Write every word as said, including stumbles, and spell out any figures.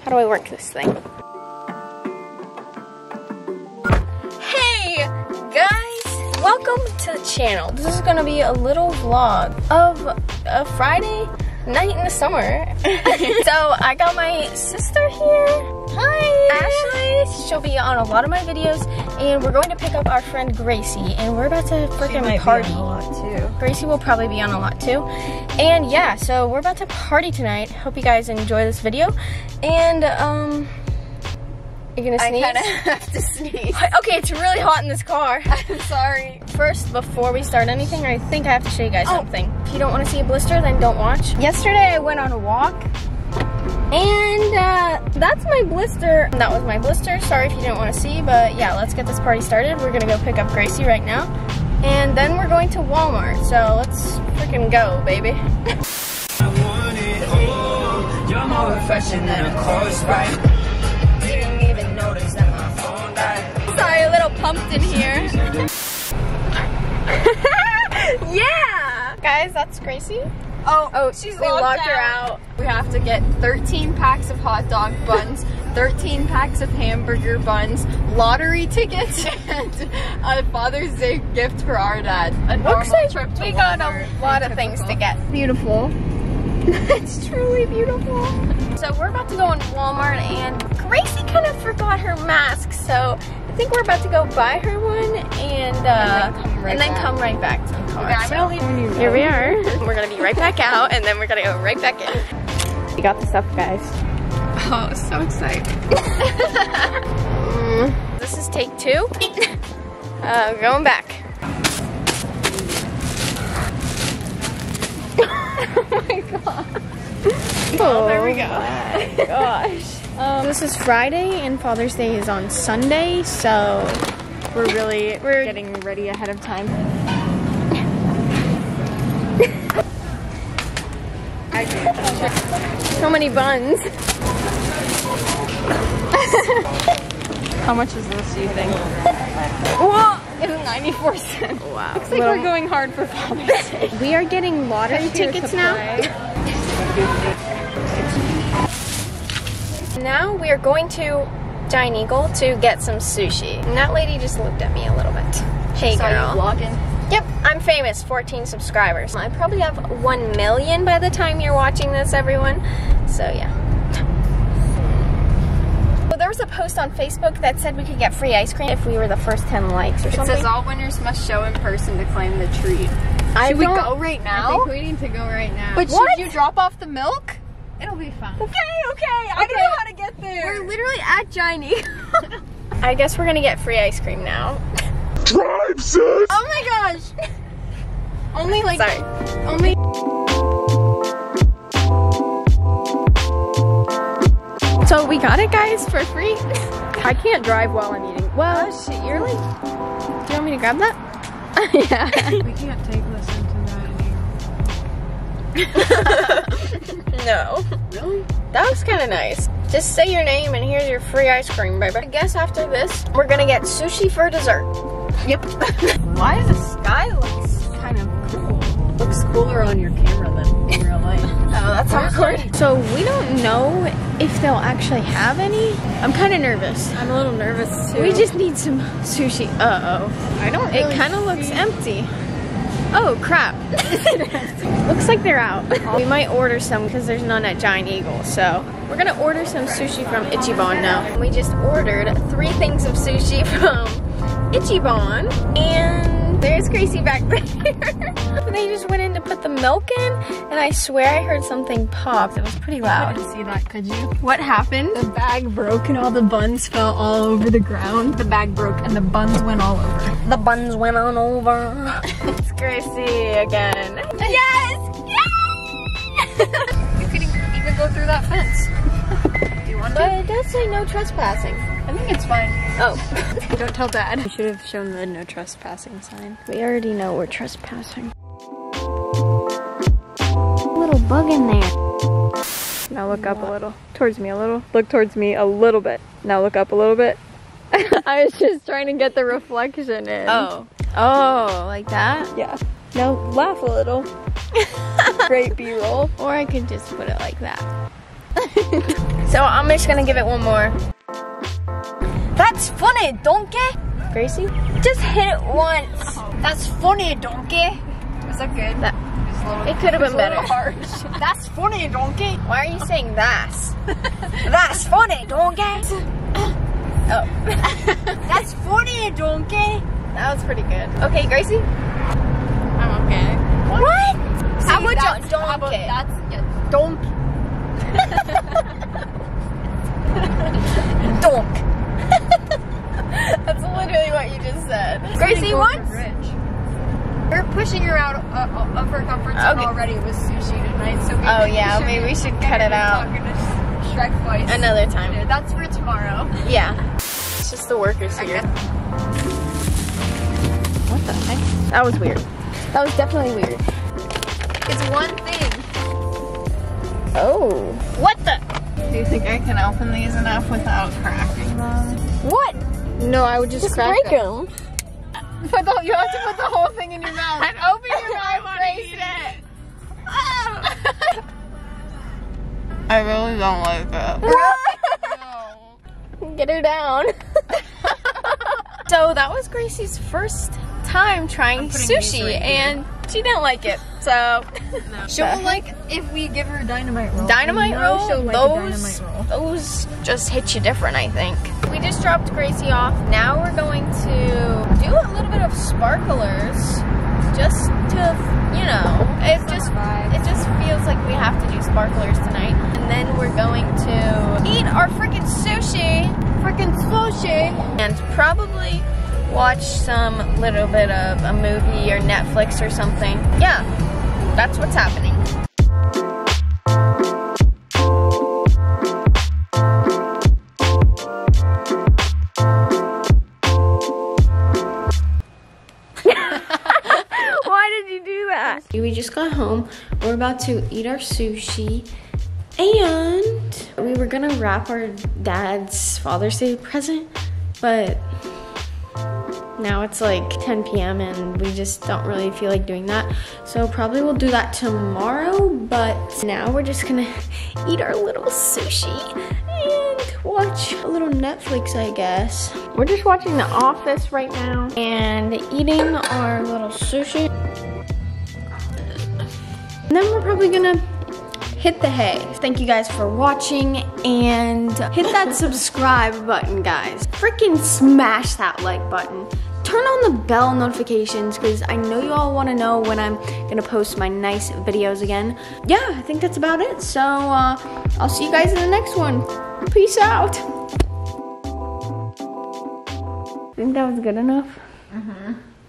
How do I work this thing? Hey guys, welcome to the channel. This is gonna be a little vlog of a Friday night in the summer. So I got my sister here. Hi, Ashley. She'll be on a lot of my videos, and we're going to pick up our friend Gracie, and we're about to freaking party. Be on a lot too. Gracie will probably be on a lot too. And yeah, so we're about to party tonight. Hope you guys enjoy this video. And um, you're gonna sneeze? I kind of have to sneeze. Okay, it's really hot in this car. I'm sorry. First, before we start anything, I think I have to show you guys oh. something. If you don't want to see a blister, then don't watch. Yesterday, I went on a walk, and uh, that's my blister. That was my blister. Sorry if you didn't want to see, but yeah, let's get this party started. We're gonna go pick up Gracie right now, and then we're going to Walmart. So let's freaking go, baby. I want it all. You're more refreshing than a chorus, right? Didn't even notice that my phone died. Sorry, a little pumped in here. Yeah! Guys, that's Gracie. Oh, Oh, she's we locked locked her out. out. We have to get thirteen packs of hot dog buns, thirteen packs of hamburger buns, lottery tickets, and a Father's Day gift for our dad. A Looks normal like trip to we got Walmart. a lot of things to get. Beautiful. It's truly beautiful. So we're about to go in Walmart, and Gracie kind of forgot her mask, so I think we're about to go buy her one and uh, and then come right, and then back. come right back to the car. Okay, I'm So gonna leave you here we are. We're gonna be right back out, and then we're gonna go right back in. We got the stuff, guys. Oh, so excited. mm, this is take two. uh, going back. Oh my god. Oh, there we go. Oh, gosh. Um, this is Friday and Father's Day is on Sunday, so we're really we're getting ready ahead of time. So many buns. How much is this, do you think? Whoa! It's ninety-four cents. Wow. Looks like Little, we're going hard for Father's Day. we are getting lottery tickets now. Now we are going to Giant Eagle to get some sushi. And that lady just looked at me a little bit. Hey Saw girl. you vlogging. Yep, I'm famous, fourteen subscribers. I probably have one million by the time you're watching this, everyone. So yeah. Well, there was a post on Facebook that said we could get free ice cream if we were the first ten likes or It something. says all winners must show in person to claim the treat. I Should we don't- go right now? I think we need to go right now. But What? should you drop off the milk? It'll be fun. Okay, okay. I don't know how to get there. We're literally at Giant Eagle. I guess we're gonna get free ice cream now. Drive, sis! Oh my gosh. Only like Sorry. only So we got it, guys, for free. I can't drive while I'm eating. Well, oh shit, you're like do you want me to grab that? Yeah. We can't take this into Giant Eagle. No. Really? That was kind of nice. Just say your name and here's your free ice cream, baby. I guess after this, we're gonna get sushi for dessert. Yep. Why does the sky looks kind of cool? Looks cooler on your camera than in real life. Oh, that's awkward. So we don't know if they'll actually have any. I'm kind of nervous. I'm a little nervous too. We just need some sushi. Uh-oh. I don't It really kind of looks see- empty. Oh, crap. Looks like they're out. We might order some because there's none at Giant Eagle. So we're going to order some sushi from Ichiban now. We just ordered three things of sushi from Ichiban. And there's Gracie back there. They just went in to put the milk in. And I swear I heard something pop. It was pretty I loud. didn't see that, could you? What happened? The bag broke and all the buns fell all over the ground. The bag broke and the buns went all over. The buns went on over. It's Gracie again. Yes! Yes! You could even go through that fence. Do you want But to? it does say no trespassing. I think it's fine. Oh. Don't tell Dad. We should have shown the no trespassing sign. We already know we're trespassing. Little bug in there. Now look up a little. Towards me a little. Look towards me a little bit. Now look up a little bit. I was just trying to get the reflection in. Oh. Oh, like that? Yeah. Now laugh a little. Great B-roll. Or I could just put it like that. So I'm just gonna give it one more. That's funny, donkey. Gracie, just hit it once. That's funny, donkey. Was that good? That, Just a little, it could have been just a little better. harsh. That's funny, donkey. Why are you saying that's? That's funny, donkey. Oh, That's funny, donkey. that was pretty good. Okay, Gracie. I'm okay. What? How See, about that's- you? how about Donkey. That's yeah, donkey. Donk. That's literally what you just said. Gracie, what? We're pushing her out uh, of her comfort zone Okay. already with sushi tonight, so maybe Oh we yeah, should maybe we should get cut her it to out talking to Shrek voice. another time. That's for tomorrow. Yeah. It's just the workers here. Okay. What the heck? That was weird. That was definitely weird. It's one thing. Oh. What the? Do you think I can open these enough without cracking them? What? No, I would just, Just crack break them. them. But don't, you have to put the whole thing in your mouth. And open your mouth, want to Gracie. eat it. I really don't like it. Get her down. So that was Gracie's first time trying putting these sushi, right here. and she didn't like it. So She'll like if we give her a dynamite roll. dynamite I know roll, she'll like a those dynamite roll. those just hit you different, I think. We just dropped Gracie off. Now we're going to do a little bit of sparklers, just to, you know, it just it just feels like we have to do sparklers tonight. And then we're going to eat our freaking sushi, freaking sushi, and probably watch some little bit of a movie or Netflix or something. Yeah, that's what's happening. Why did you do that? We just got home. We're about to eat our sushi. And we were gonna wrap our dad's Father's Day present, but now it's like ten p m and we just don't really feel like doing that. So probably we'll do that tomorrow, but now we're just gonna eat our little sushi and watch a little Netflix, I guess. We're just watching The Office right now and eating our little sushi. And then we're probably gonna hit the hay. Thank you guys for watching, and hit that subscribe button, guys. Freaking smash that like button. Turn on the bell notifications, because I know you all want to know when I'm gonna post my nice videos again. Yeah, I think that's about it. So uh, I'll see you guys in the next one. Peace out. Think that was good enough?